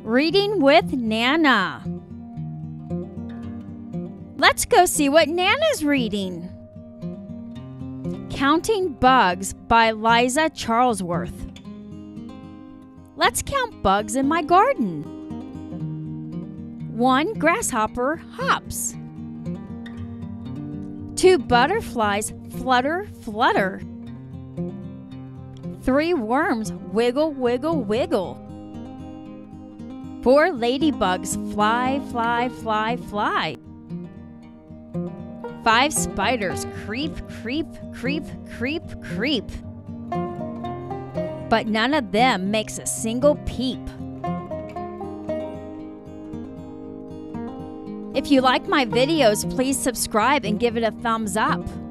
Reading with Nana. Let's go see what Nana's reading. Counting Bugs by Liza Charlesworth. Let's count bugs in my garden. 1 grasshopper hops. 2 butterflies flutter, flutter. 3 worms wiggle, wiggle, wiggle. 4 ladybugs fly, fly, fly, fly. 5 spiders creep, creep, creep, creep, creep. But none of them makes a single peep. If you like my videos, please subscribe and give it a thumbs up.